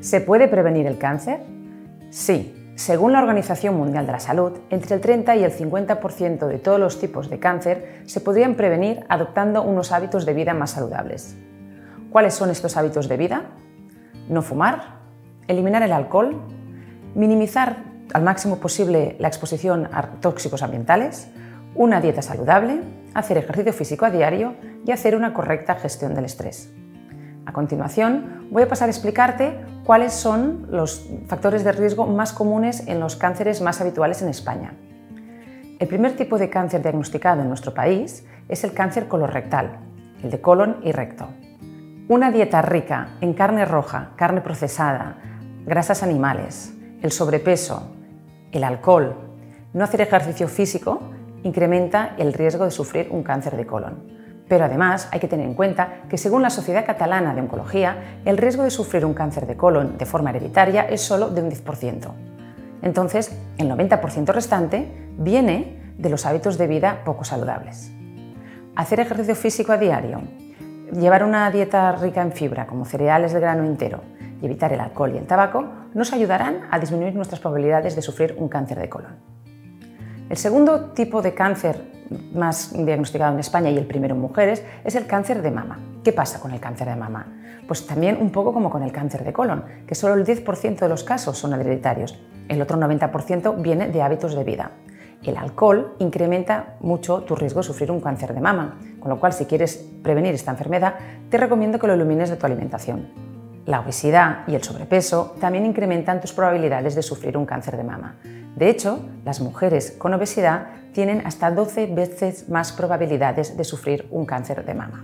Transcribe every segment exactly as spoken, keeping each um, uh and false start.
¿Se puede prevenir el cáncer? Sí. Según la Organización Mundial de la Salud, entre el treinta y el cincuenta por ciento de todos los tipos de cáncer se podrían prevenir adoptando unos hábitos de vida más saludables. ¿Cuáles son estos hábitos de vida? No fumar, eliminar el alcohol, minimizar al máximo posible la exposición a tóxicos ambientales, una dieta saludable, hacer ejercicio físico a diario y hacer una correcta gestión del estrés. A continuación, voy a pasar a explicarte cuáles son los factores de riesgo más comunes en los cánceres más habituales en España. El primer tipo de cáncer diagnosticado en nuestro país es el cáncer colorectal, el de colon y recto. Una dieta rica en carne roja, carne procesada, grasas animales, el sobrepeso, el alcohol, no hacer ejercicio físico incrementa el riesgo de sufrir un cáncer de colon. Pero además hay que tener en cuenta que según la Sociedad Catalana de Oncología, el riesgo de sufrir un cáncer de colon de forma hereditaria es solo de un diez por ciento. Entonces, el noventa por ciento restante viene de los hábitos de vida poco saludables. Hacer ejercicio físico a diario, llevar una dieta rica en fibra como cereales de grano entero y evitar el alcohol y el tabaco nos ayudarán a disminuir nuestras probabilidades de sufrir un cáncer de colon. El segundo tipo de cáncer más diagnosticado en España y el primero en mujeres es el cáncer de mama. ¿Qué pasa con el cáncer de mama? Pues también un poco como con el cáncer de colon, que solo el diez por ciento de los casos son hereditarios. El otro noventa por ciento viene de hábitos de vida. El alcohol incrementa mucho tu riesgo de sufrir un cáncer de mama, con lo cual si quieres prevenir esta enfermedad te recomiendo que lo elimines de tu alimentación. La obesidad y el sobrepeso también incrementan tus probabilidades de sufrir un cáncer de mama. De hecho, las mujeres con obesidad tienen hasta doce veces más probabilidades de sufrir un cáncer de mama.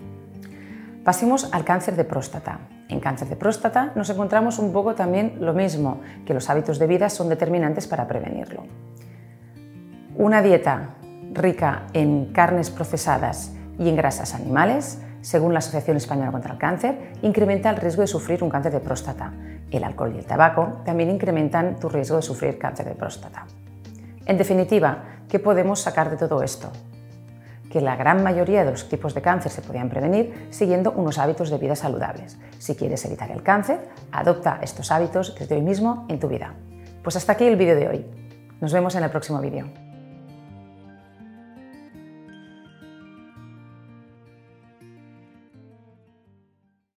Pasemos al cáncer de próstata. En cáncer de próstata nos encontramos un poco también lo mismo, que los hábitos de vida son determinantes para prevenirlo. Una dieta rica en carnes procesadas y en grasas animales, según la Asociación Española contra el Cáncer, incrementa el riesgo de sufrir un cáncer de próstata. El alcohol y el tabaco también incrementan tu riesgo de sufrir cáncer de próstata. En definitiva, ¿qué podemos sacar de todo esto? Que la gran mayoría de los tipos de cáncer se podían prevenir siguiendo unos hábitos de vida saludables. Si quieres evitar el cáncer, adopta estos hábitos desde hoy mismo en tu vida. Pues hasta aquí el vídeo de hoy. Nos vemos en el próximo vídeo.